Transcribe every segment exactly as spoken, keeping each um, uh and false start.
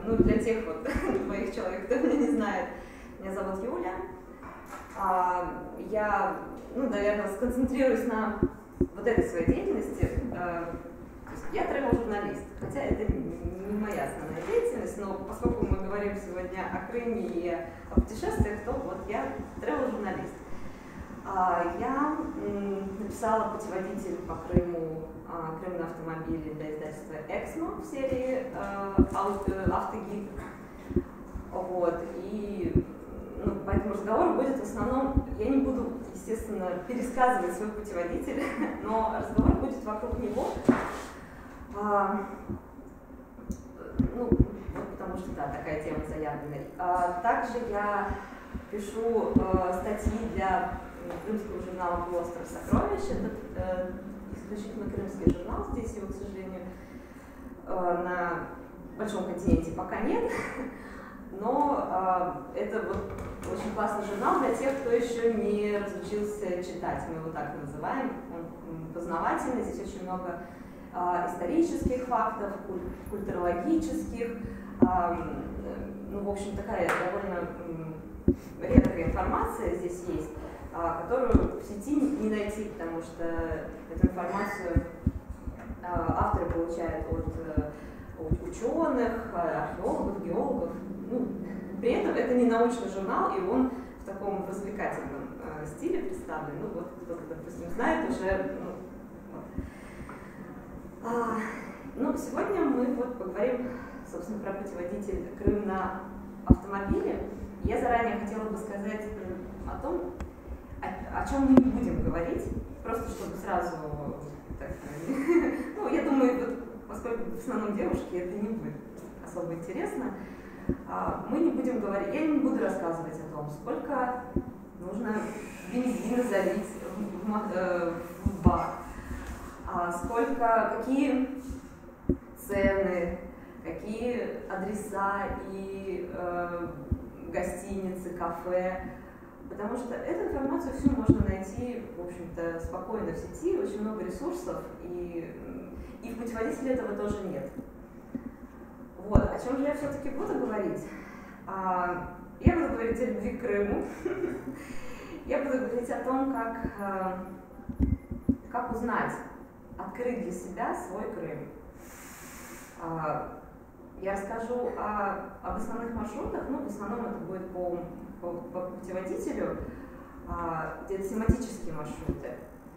ну, для тех вот двоих человек, кто меня не знает, меня зовут Юля. Я, ну, наверное, сконцентрируюсь на вот этой своей деятельности. Я travel-журналист, хотя это не моя основная деятельность, но поскольку мы говорим сегодня о Крыме и о путешествиях, то вот я travel-журналист. Я написала путеводитель по Крыму, Крым на автомобиле для издательства «Эксмо» в серии «Автогид». Вот. И ну, по этому разговору будет в основном, я не буду, естественно, пересказывать свой путеводитель, но разговор будет вокруг него. А, ну, вот потому что, да, такая тема заявленная. А, также я пишу а, статьи для крымского журнала «Полуостров сокровищ». Это э, исключительно крымский журнал, здесь его, к сожалению, э, на большом континенте пока нет. Но э, это вот очень классный журнал для тех, кто еще не разучился читать. Мы его так называем. Он познавательный, здесь очень много э, исторических фактов, куль культурологических. Э, ну, в общем, такая довольно э, редкая информация здесь есть, которую в сети не найти, потому что эту информацию авторы получают от ученых, археологов, геологов. Ну, при этом это не научный журнал, и он в таком развлекательном стиле представлен. Ну вот, кто-то, допустим, знает уже. Ну, вот. а, ну, сегодня мы вот поговорим, собственно, про путеводитель «Крым на автомобиле». Я заранее хотела бы сказать о том, О, о чем мы не будем говорить, просто чтобы сразу, так, ну, я думаю, вот, поскольку в основном девушки, это не будет особо интересно, мы не будем говорить, я не буду рассказывать о том, сколько нужно бензина залить в, в, в бак, сколько, какие цены, какие адреса и э, гостиницы, кафе. Потому что эту информацию всю можно найти, в общем-то, спокойно в сети, очень много ресурсов, и, и в путеводителе этого тоже нет. Вот, о чем же я все-таки буду говорить? А, я буду говорить о любви к Крыму. Я буду говорить о том, как, как узнать, открыть для себя свой Крым. А, я расскажу о, об основных маршрутах, ну, в основном это будет по По, по путеводителю, а, где-то тематические маршруты.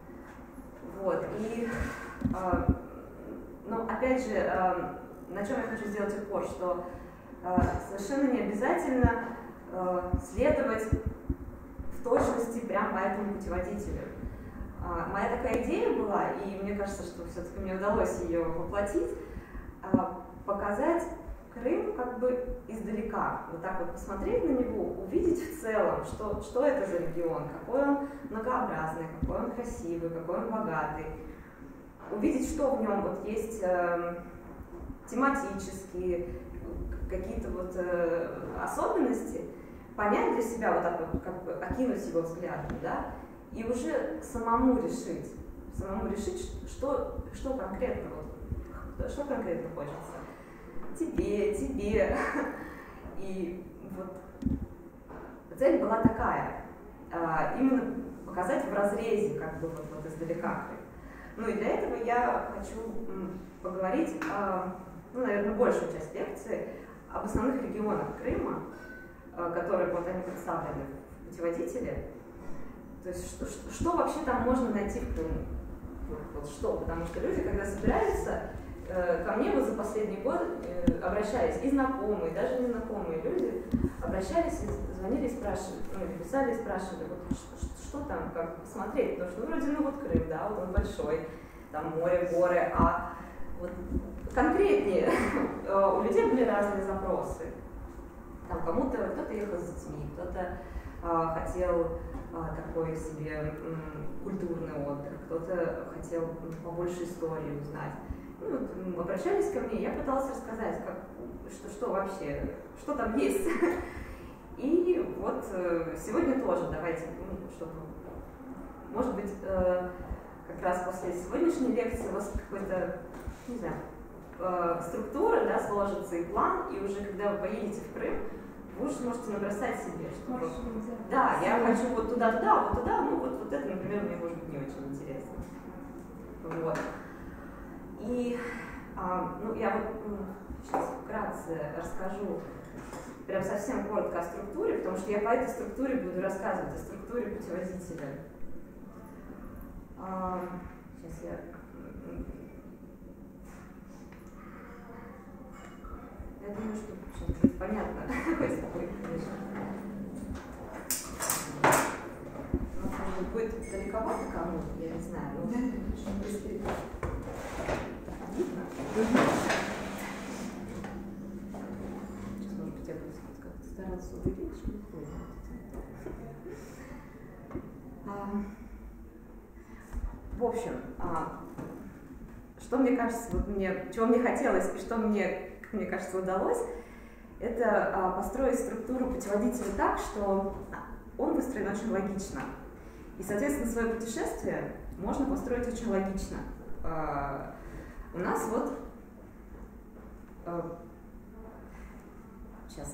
Вот. И, а, ну, опять же, а, на чем я хочу сделать упор, что а, совершенно не обязательно а, следовать в точности прямо по этому путеводителю. А, моя такая идея была, и мне кажется, что все-таки мне удалось ее воплотить, а, показать Крым как бы издалека, вот так вот посмотреть на него, увидеть в целом, что, что это за регион, какой он многообразный, какой он красивый, какой он богатый. Увидеть, что в нем вот есть э, тематические, какие-то вот э, особенности, понять для себя, вот так вот, как бы окинуть его взглядом, да, и уже самому решить, самому решить, что, что конкретно, вот, что конкретно хочется. Тебе, тебе. И вот цель была такая, именно показать в разрезе, как бы вот, вот издалека. Ну и для этого я хочу поговорить, ну, наверное, большую часть лекции об основных регионах Крыма, которые вот они представлены в путеводителе. То есть что, что, что вообще там можно найти в Крыму? Вот, вот что, потому что люди, когда собираются, ко мне вот за последний год обращались и знакомые, и даже незнакомые люди, обращались, звонили и спрашивали, ну, писали и спрашивали, вот, что, что там, как посмотреть, потому что ну, вроде, ну вот Крым, да, вот он большой, там море, горы, а вот конкретнее у людей были разные запросы. Там кому-то, кто-то ехал с детьми, кто-то а, хотел а, такой себе м, культурный отдых, кто-то хотел побольше истории узнать. Ну, обращались ко мне, я пыталась рассказать, как, что, что вообще, что там есть. И вот сегодня тоже давайте, ну, чтобы, может быть, как раз после сегодняшней лекции у вас какой-то, не знаю, э, структура, да, сложится и план, и уже когда вы поедете в Крым, вы уже сможете набросать себе, что вот, да, я хочу вот туда-туда, вот туда, ну вот, вот это, например, мне может быть не очень интересно. Вот. И а, ну, я вот ну, сейчас вкратце расскажу прям совсем коротко о структуре, потому что я по этой структуре буду рассказывать, о структуре путеводителя. А, сейчас я... Я думаю, что сейчас будет понятно, какой такой, конечно. Ну, может быть, будет далековато кому-то, я не знаю, но если видно. Сейчас, может быть, я буду как-то стараться увеличить, чтобы в общем, что мне кажется, вот мне, чего мне хотелось и что мне, как мне кажется, удалось, это построить структуру путеводителя так, что он выстроен очень логично. И, соответственно, свое путешествие можно построить очень логично. У нас вот... Сейчас.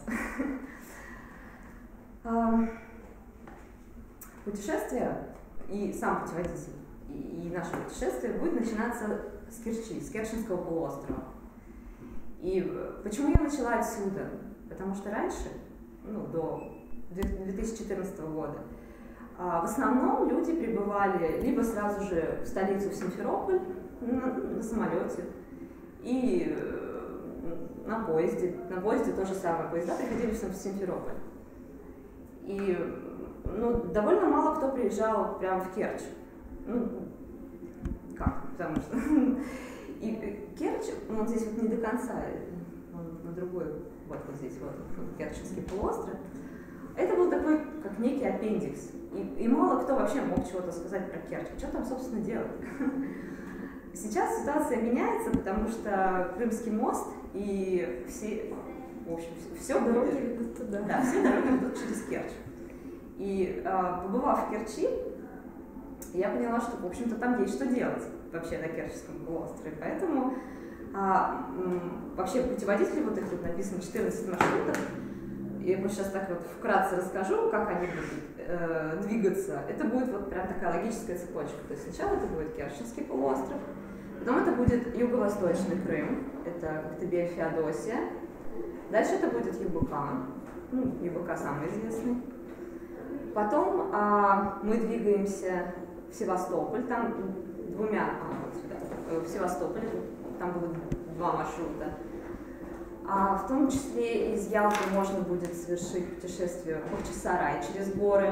Путешествие и сам путеводитель, и наше путешествие будет начинаться с Керчи, с Керченского полуострова. И почему я начала отсюда? Потому что раньше, ну, до две тысячи четырнадцатого года, в основном люди прибывали либо сразу же в столицу, в Симферополь, на, на самолете, и на поезде. На поезде то же самое, поезда приходили в Симферополь. И ну, довольно мало кто приезжал прямо в Керчь. Ну, как? Потому что... И Керчь, он здесь вот не до конца, он на другой, вот, вот здесь вот, вот Керченский полуостров. Это был такой, как некий аппендикс. И, и мало кто вообще мог чего-то сказать про Керчь. Что там, собственно, делать? Сейчас ситуация меняется, потому что Крымский мост и все, в общем, все дороги ведут туда. Да, все дороги ведут через Керчь. И э, побывав в Керчи, я поняла, что, в общем-то, там есть что делать вообще на Керченском полуострове. Поэтому а, м, вообще в путеводителе, вот их тут написано четырнадцать маршрутов. Я вот сейчас так вот вкратце расскажу, как они будут э, двигаться. Это будет вот прям такая логическая цепочка. То есть сначала это будет Керченский полуостров, потом это будет Юго-Восточный Крым, это Коктебель, Феодосия. Дальше это будет ЮБК, ну, ЮБК самый известный. Потом а, мы двигаемся в Севастополь, там двумя, а, вот сюда, в Севастополе, там будут два маршрута. А в том числе из Ялты можно будет совершить путешествие в Бахчисарай через горы.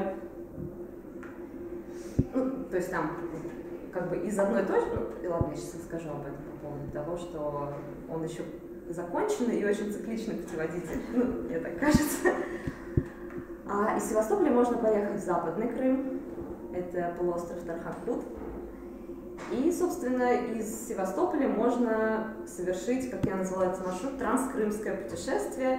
Ну, то есть там как бы из одной точки, ну, ладно, я сейчас расскажу об этом по поводу того, что он еще законченный и очень цикличный путеводитель, ну, мне так кажется. А из Севастополя можно поехать в Западный Крым, это полуостров Тарханкут. И, собственно, из Севастополя можно совершить, как я назвала этот маршрут, транскрымское путешествие,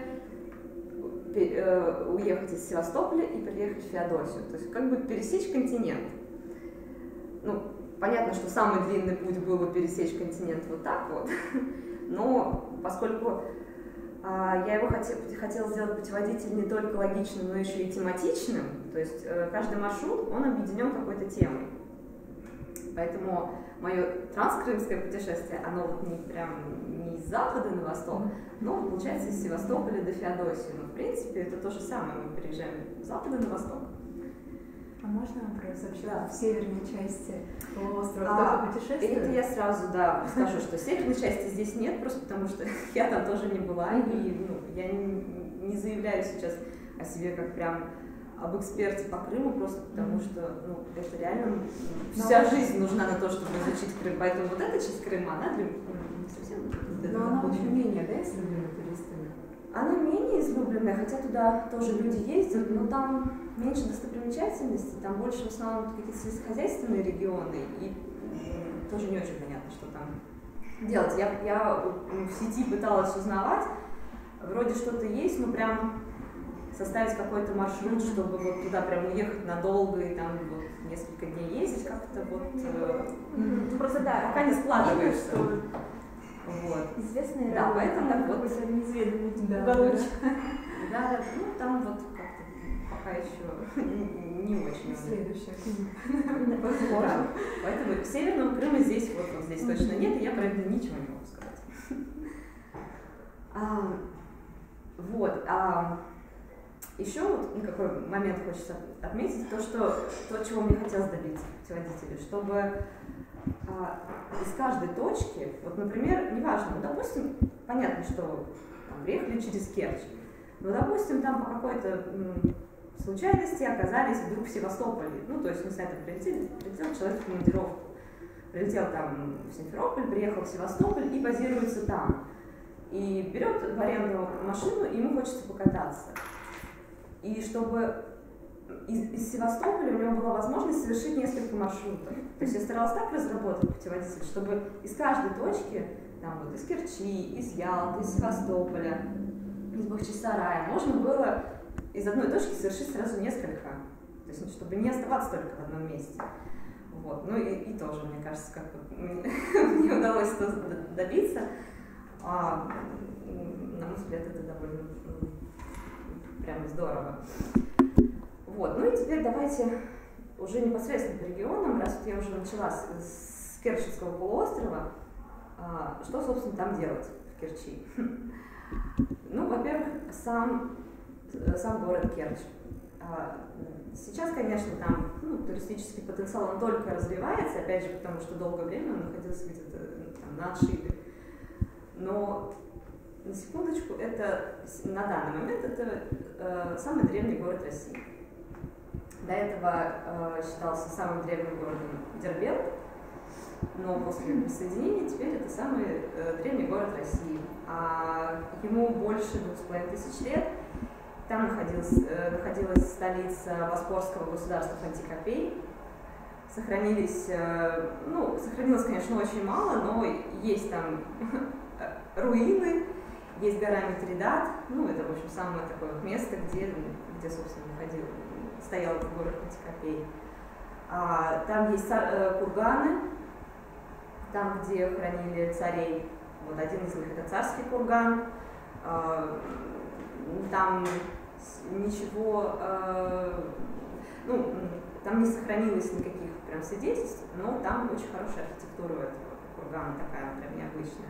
уехать из Севастополя и приехать в Феодосию. То есть как бы пересечь континент. Ну, понятно, что самый длинный путь был бы пересечь континент вот так вот, но поскольку а, я его хотел, хотела сделать путеводитель не только логичным, но еще и тематичным, то есть э, каждый маршрут, он объединен какой-то темой. Поэтому мое транскрымское путешествие, оно вот не прям не с запада на восток, но получается из Севастополя до Феодосии. Но в принципе это то же самое, мы переезжаем с запада на восток. А можно вопрос вообще? Да. В северной части полуострова а, кто-то путешествует? Это я сразу, да, скажу, что северной части здесь нет, просто потому что я там тоже не была, и ну, я не, не заявляю сейчас о себе как прям об эксперте по Крыму, просто потому что ну, это реально вся Но... жизнь нужна на то, чтобы изучить Крым. Поэтому вот эта часть Крыма, она для не совсем... Но она очень менее, да, излюблена туристами? Она менее излюбленная, хотя туда тоже люди ездят, но там меньше достопримечательностей, там больше в основном какие-то сельскохозяйственные регионы, и тоже не очень понятно, что там делать. Я, я в сети пыталась узнавать, вроде что-то есть, но прям составить какой-то маршрут, чтобы вот туда прям уехать надолго и там вот несколько дней ездить, как-то вот... Э, mm-hmm. Просто да, пока не складываешься. Вот. Известная да, поэтому так вот неизведанный да, уголочек. Да, да, ну там вот как-то пока еще не очень. Следующая книга. Да. Поэтому Северного Крыма здесь вот, вот здесь точно нет, и я про это ничего не могу сказать. А, вот. А, еще вот ну, какой момент хочется отметить, то, что то, чего мне хотелось добиться путеводителя, чтобы а, из каждой точки, вот, например, неважно, ну, допустим, понятно, что там, приехали через Керчь, но, допустим, там по какой-то м, случайности оказались вдруг в Севастополе, ну, то есть, не знаю, там прилетел, прилетел человек в командировку, прилетел там в Симферополь, приехал в Севастополь и базируется там, и берет в аренду машину, и ему хочется покататься. И чтобы из, из Севастополя у него была возможность совершить несколько маршрутов. То есть я старалась так разработать путеводитель, чтобы из каждой точки, там вот из Керчи, из Ялты, из Севастополя, из Бахчисарая, можно было из одной точки совершить сразу несколько. То есть чтобы не оставаться только в одном месте. Вот. Ну и, и тоже, мне кажется, как мне удалось это добиться. А, на мой взгляд, это довольно прямо здорово. Вот. Ну и теперь давайте уже непосредственно по регионам, раз вот я уже начала с, с Керченского полуострова, а, что, собственно, там делать в Керчи? Ну, во-первых, сам, сам город Керчь. А, сейчас, конечно, там ну, туристический потенциал он только развивается, опять же, потому что долгое время он находился где-то там, на отшибе. Но на секундочку, это на данный момент это э, самый древний город России. До этого э, считался самым древним городом Дербент, но после присоединения теперь это самый э, древний город России. А ему больше двух с половиной тысяч лет. Там находилась, э, находилась столица Боспорского государства Фантикопей. Сохранились, э, ну, сохранилось, конечно, очень мало, но есть там руины, есть гора Митридат, ну, это, в общем, самое такое вот место, где, где собственно, находил, стоял этот город Фантикопей. А, там есть цар, э, курганы, там, где хранили царей, вот один из них это царский курган, а, там ничего, а, ну, там не сохранилось никаких прям свидетельств, но там очень хорошая архитектура у этого кургана, такая прям необычная.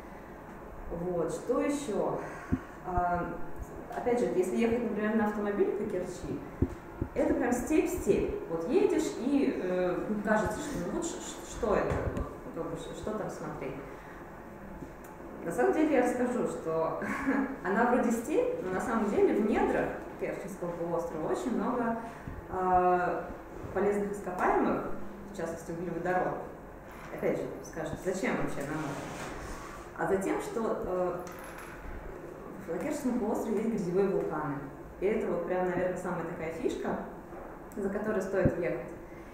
Вот, что еще? А, опять же, если ехать, например, на автомобиле по Керчи, это прям степь-степь. Вот едешь и э, кажется, что ну вот что это, вот, что там смотреть. На самом деле я расскажу, что она вроде степь, но на самом деле в недрах Керченского полуострова очень много э, полезных ископаемых, в частности углеводородов. Опять же, скажете, зачем вообще нам это? А затем, что э, на Керченском полуострове есть грязевые вулканы. И это вот прям, наверное, самая такая фишка, за которой стоит ехать.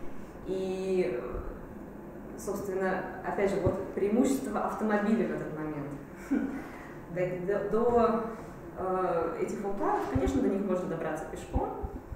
И, собственно, опять же, вот преимущество автомобиля в этот момент. До, до э, этих вулканов, конечно, до них можно добраться пешком,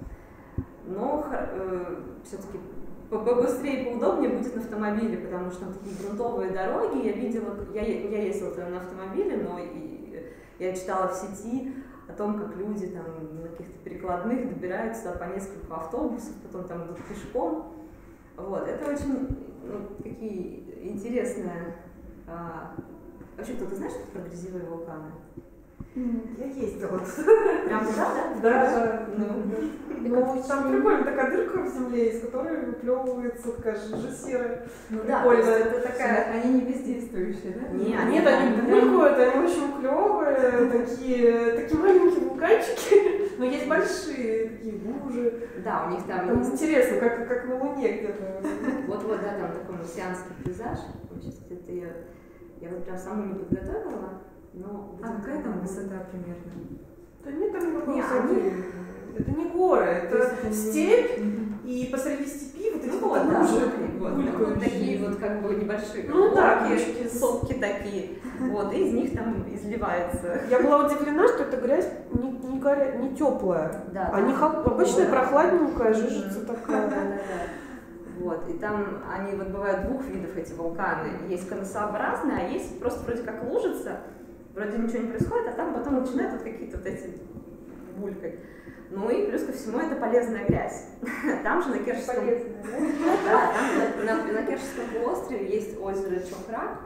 но э, все-таки побыстрее и поудобнее будет на автомобиле, потому что там такие грунтовые дороги. Я видела, я, я ездила на автомобиле, но и, я читала в сети о том, как люди там на каких-то перекладных добираются по несколько автобусов, потом там идут пешком. Вот, это очень ну, такие интересные. А... Вообще, кто-то знаешь, что про грязевые вулканы? Я ездила. Прям туда, да? Да, ну. Ну, там прикольно такая дырка в земле, из которой выплевывается такая жижа серая. Ну прикольно. Да, это такая... Они не бездействующие, да? Не, Нет, они булькают, они очень клевые, такие, такие маленькие вулканчики, но есть большие такие лужи. Да, у них там, там есть... интересно, как, как на Луне где-то. Вот-вот, да, там такой марсианский пейзаж. Это я, я вот прям саму не подготовила. Но а какая там высота примерно? Да нет, там никакой не, высоты. они... Это не горы, это, это степь, не... и посреди степи вот эти ну, вот, да, лужи, вот, вот такие вот как бы небольшие ну, да, кучки, сопки такие, вот, и из них там изливается. Я была удивлена, что эта грязь не, не, не теплая, да, а не хол... обычная прохладненькая жижица такая. Да, да, Вот, и там они вот бывают двух видов, эти вулканы. Есть конусообразные, а есть просто вроде как лужица, вроде ничего не происходит, а там потом начинают вот какие-то вот эти булькать. Ну и плюс ко всему это полезная грязь. Там же на Керченском... Полезная, да? Да, там на, на Керченском полуострове есть озеро Чохрак,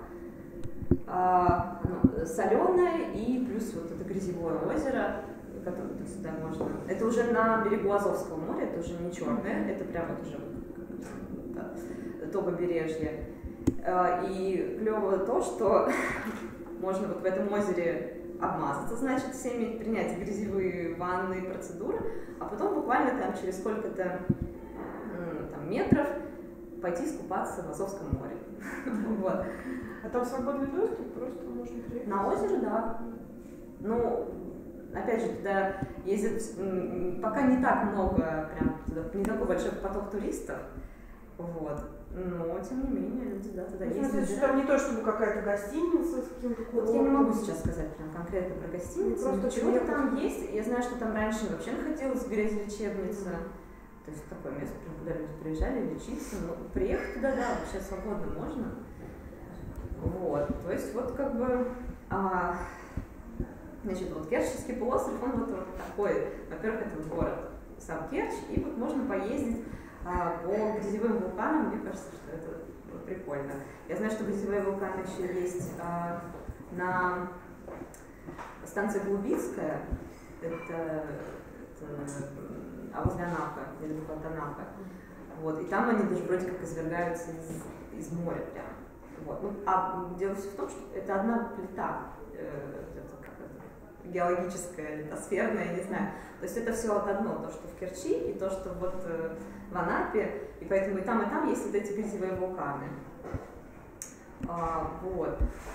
а, ну, соленое, и плюс вот это грязевое озеро, которое тут сюда можно... Это уже на берегу Азовского моря, это уже не Черное, это прямо вот уже да, то побережье. А, и клево то, что можно вот в этом озере обмазаться, значит, всеми принять грязевые ванны, процедуры, а потом буквально там через сколько-то там, метров пойти искупаться в Азовском море. Вот. А там свободный доступ, просто можно приехать? На озеро, да. Ну, опять же, туда ездит пока не так много, прям туда, не такой большой поток туристов, вот. Но, тем не менее, люди да, туда ездят. Значит, что там не то, чтобы какая-то гостиница с каким-то курортом? Вот я не могу сейчас сказать прям конкретно про гостиницу, просто чего-то там есть. Я знаю, что там раньше вообще находилась грязелечебница. Mm-hmm. То есть такое место, куда люди приезжали лечиться. Но приехать туда, да, вообще свободно можно. Вот, то есть вот как бы, а, значит, вот Керченский полуостров, он вот, вот такой. Во-первых, это город сам Керчь, и вот можно поездить а, по грязевым вулканам. Мне кажется, что это вот, прикольно. Я знаю, что грязевые вулканы еще есть а, на станции Глубицкая, это, это а возле Анапы, недалеко от Анапы. Вот, и там они даже вроде как извергаются из, из моря прям. Вот. Ну, а дело все в том, что это одна плита, э, это, как это, геологическая, литосферная, я не знаю. То есть это все вот одно, то, что в Керчи, и то, что вот э, в Анапе, и поэтому и там, и там есть вот эти грязевые вулканы. А, вот.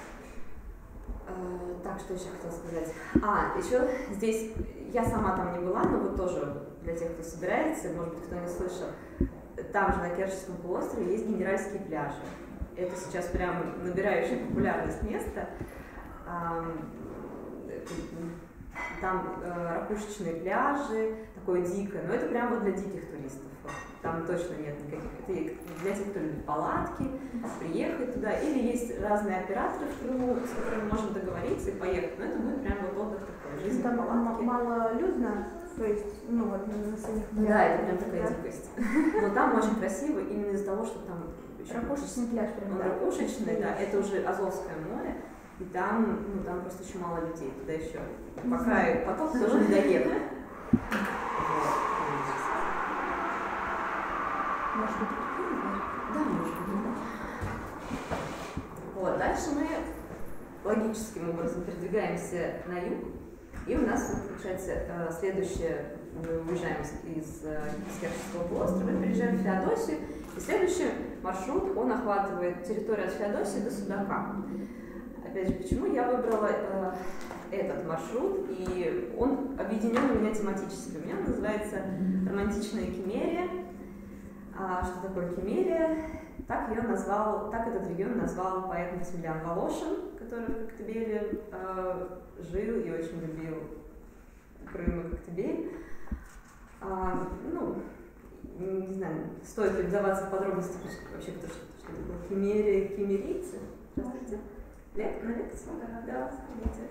А, так, что еще хотела сказать? А, еще здесь, я сама там не была, но вот тоже для тех, кто собирается, может быть, кто не слышал, там же на Керченском полуострове есть генеральские пляжи. Это сейчас прям набирающее популярность место. Там ракушечные пляжи, такое дикое, но это прям вот для диких туристов. Там точно нет никаких. Это для тех, кто любит палатки, приехать туда. Или есть разные операторы в Крыму, с которыми можно договориться и поехать. Но это будет прям вот отдых такой, жизнь там в палатке. Малолюдно, то есть, ну вот на самих пляжах. Да, это прям такая дикость. Но там очень красиво именно из-за того, что там ракушечный пляж прям. Он ракушечный, да, это уже Азовское море, и там, ну, там просто еще мало людей, туда еще пока и поток тоже не доехал. Может быть, да, может быть. Вот, дальше мы логическим образом передвигаемся на юг, и у нас, получается, следующее, мы уезжаем из Керченского полуострова, мы приезжаем в Феодосию, и следующий маршрут, он охватывает территорию от Феодосии до Судака. Опять же, почему я выбрала э, этот маршрут, и он объединен у меня тематически. У меня он называется «Романтичная Кемерия». А что такое Кемерия? Так ее назвал, так этот регион назвал поэт Максимилиан Волошин, который в Коктебеле э, жил и очень любил Крым и Коктебель. А, ну, не знаю, стоит ли вдаваться в подробности вообще, кто что, что такое Кемерия, кемерийцы. Здравствуйте. Лек, на лекции? Да, да, смотрите.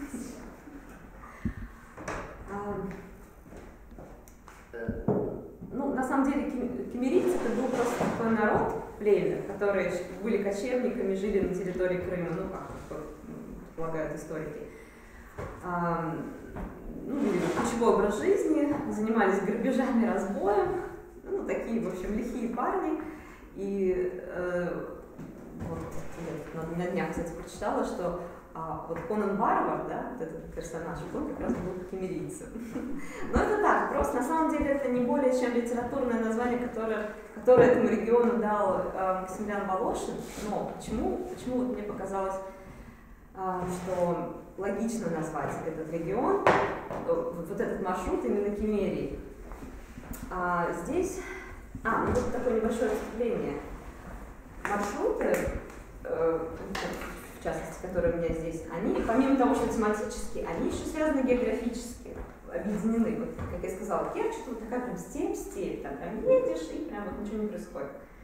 Ну, на самом деле, кемерийцы это был просто такой народ, племя, которые были кочевниками, жили на территории Крыма, ну, как предполагают историки. А, ну, вели кочевой образ жизни, занимались грабежами, разбоем, ну, такие, в общем, лихие парни. И э, вот, я на днях, кстати, прочитала, что а, вот Конан Варвар, да, вот этот персонаж, он как раз был кемерийцем. Но это так, просто на самом деле это не более чем литературное название, которое, которое этому региону дал э, Максимилиан Волошин. Но почему, почему вот мне показалось, э, что логично назвать этот регион, вот этот маршрут именно Кемерии. А, здесь, а, ну вот такое небольшое вступление. Маршруты, э, в частности, которые у меня здесь, они, помимо того, что тематические, они еще связаны географически, объединены. Вот, как я сказала, Керчь, тут такая прям степь, степь, там прям едешь, и прям вот ничего не происходит.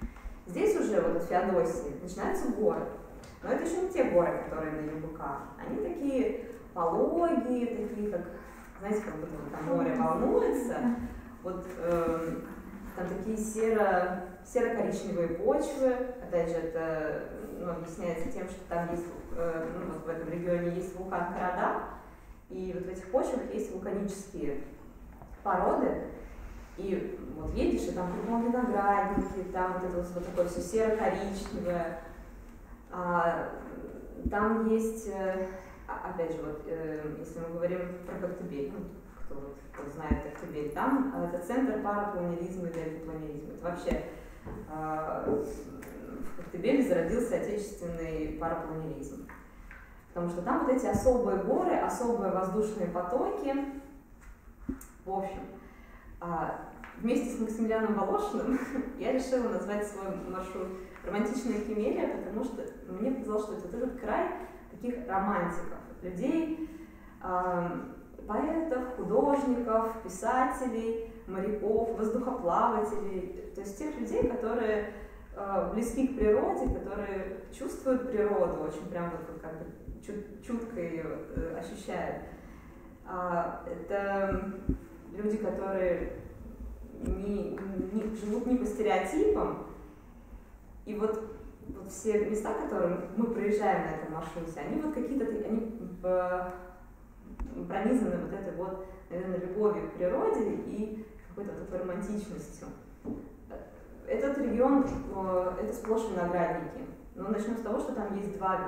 Здесь уже, вот от Феодосии, начинаются горы. Но это еще не те горы, которые на ЮБК. Они такие пологие, такие, как, знаете, как будто вот там море волнуется. Вот э, там такие серо, серо-коричневые почвы. Опять же, это ну, объясняется тем, что там есть, э, ну, вот в этом регионе есть вулкан Карадак, и вот в этих почвах есть вулканические породы. И вот едешь, и там кругом виноградники, там вот это вот, вот такое все серо-коричневое. А, там есть, э, опять же, вот, э, если мы говорим про Коктебель, ну, кто, вот, кто знает Коктебель, там э, это центр парапланеризма или альтопланеризма. Это вообще э, в Коктебеле зародился отечественный парапланеризм. Потому что там вот эти особые горы, особые воздушные потоки. В общем, э, вместе с Максимилианом Волошиным я решила назвать свой маршрут «Романтичная Кемерия», потому что мне показалось, что это вот этот край таких романтиков, людей, э, поэтов, художников, писателей, моряков, воздухоплавателей, то есть тех людей, которые э, близки к природе, которые чувствуют природу, очень прям вот, вот как бы чут, чутко ее э, ощущают. А, это люди, которые не, не, живут не по стереотипам, и вот, вот все места, которые мы проезжаем на этом маршруте, они вот какие-то, они пронизаны вот этой вот, наверное, любовью к природе и какой-то вот такой романтичностью. Этот регион, это сплошь виноградники. Но начнем с того, что там есть два,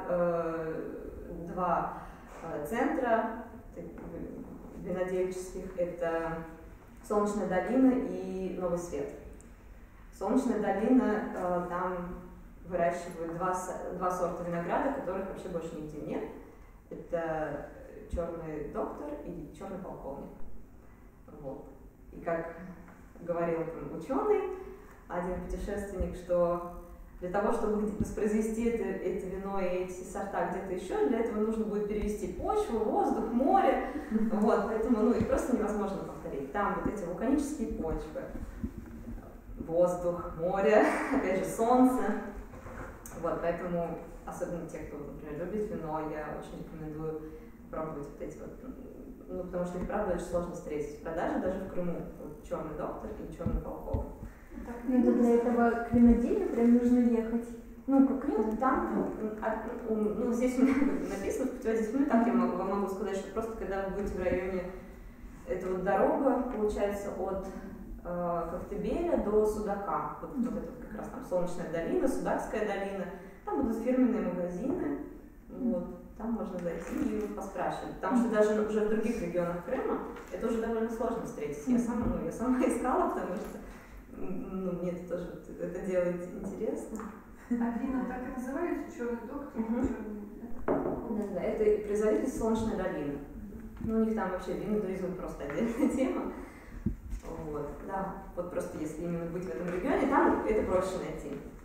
два центра винодельческих. Это Солнечная долина и Новый Свет. Солнечная долина, там выращивают два, два сорта винограда, которых вообще больше нигде нет. Это черный доктор и черный полковник. Вот. И как говорил там ученый, один путешественник, что для того, чтобы воспроизвести это, это вино и эти сорта где-то еще, для этого нужно будет перевести почву, воздух, море. Вот, поэтому ну, их просто невозможно повторить. Там вот эти вулканические почвы, воздух, море, опять же солнце. Вот, поэтому, особенно те, кто, например, любит вино, я очень рекомендую пробовать вот эти вот, ну, потому что их, правда, очень сложно встретить в продаже, даже в Крыму. Вот, черный доктор и черный полковник. Ну, то для этого к виноделию прям нужно ехать. Ну, как ну, там, ну, здесь у меня написано в путеводителе, ну, так я могу, могу сказать, что просто когда вы будете в районе, это вот дорога, получается, от э, Коктебеля до Судака, вот, вот это как раз там Солнечная долина, Судакская долина, там будут фирменные магазины, вот, там можно зайти и вот поспрашивать, потому что даже уже в других регионах Крыма это уже довольно сложно встретить. Я сама, ну, я сама искала, потому что ну, мне это тоже это делает интересно. А вина так и называются, черный доктор? Угу. Да, да, это производитель Солнечной долины. Ну, у них там вообще винодуризм просто отдельная тема. Вот, да, вот просто если именно быть в этом регионе, там это проще найти.